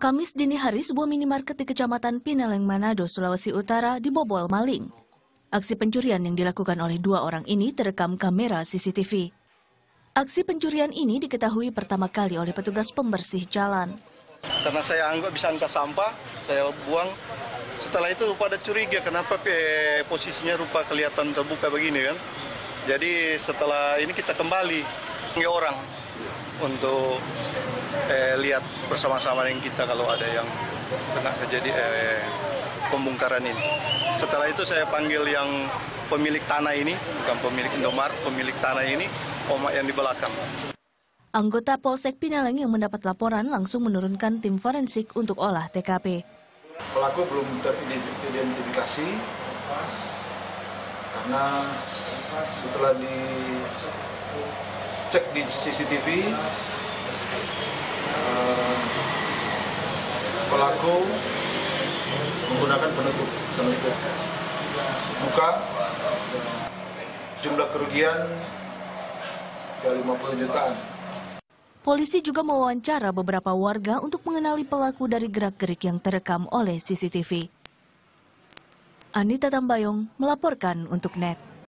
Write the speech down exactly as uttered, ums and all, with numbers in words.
Kamis dini hari, sebuah minimarket di Kecamatan Pineleng, Manado, Sulawesi Utara dibobol maling. Aksi pencurian yang dilakukan oleh dua orang ini terekam kamera C C T V. Aksi pencurian ini diketahui pertama kali oleh petugas pembersih jalan. Karena saya anggap bisa angkat sampah, saya buang. Setelah itu pada curiga kenapa posisinya rupa kelihatan terbuka begini kan. Jadi setelah ini kita kembali ke orang untuk eh, lihat bersama-sama dengan kita kalau ada yang kena kejadian eh, pembongkaran ini. Setelah itu saya panggil yang pemilik tanah ini, bukan pemilik Indomaret, pemilik tanah ini, omak yang di belakang. Anggota Polsek Pineleng yang mendapat laporan langsung menurunkan tim forensik untuk olah T K P. Pelaku belum teridentifikasi karena setelah dicek di C C T V, pelaku menggunakan penutup penutup muka. Jumlah kerugian ya lima puluh jutaan. Polisi juga mewawancara beberapa warga untuk mengenali pelaku dari gerak-gerik yang terekam oleh C C T V. Anita Tambayong melaporkan untuk N E T.